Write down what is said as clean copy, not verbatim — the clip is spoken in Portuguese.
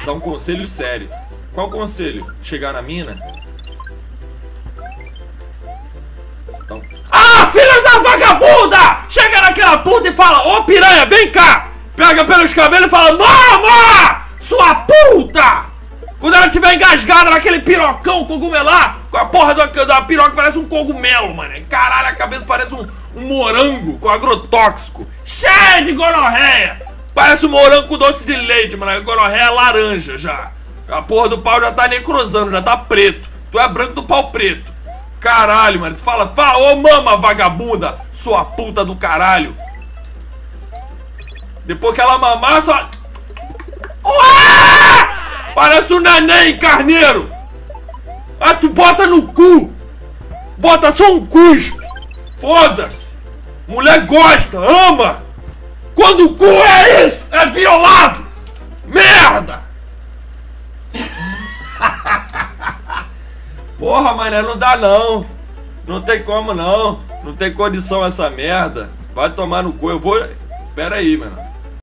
Dá um conselho sério. Qual conselho? Chegar na mina? Então... Ah, filha da vagabunda! Chega naquela puta e fala: ô piranha, vem cá! Pega pelos cabelos e fala: mama! Sua puta! Quando ela tiver engasgada naquele pirocão cogumelar, com a porra da piroca parece um cogumelo, mano. Caralho, a cabeça parece um morango com agrotóxico. Cheio de gonorreia! Parece um morango com doce de leite, mano. A gonorreia é laranja já. A porra do pau já tá necrosando, já tá preto. Tu é branco do pau preto. Caralho, mano. Tu fala, ô mama, vagabunda, sua puta do caralho. Depois que ela mamar, só... Ué! Parece um neném, carneiro. Ah, tu bota no cu. Bota só um cuspe. Foda-se. Mulher gosta, ama. Quando o cu é isso, é violado. Merda. Porra, mané, não dá não. Não tem como não. Não tem condição essa merda. Vai tomar no cu, eu vou... Pera aí, mano.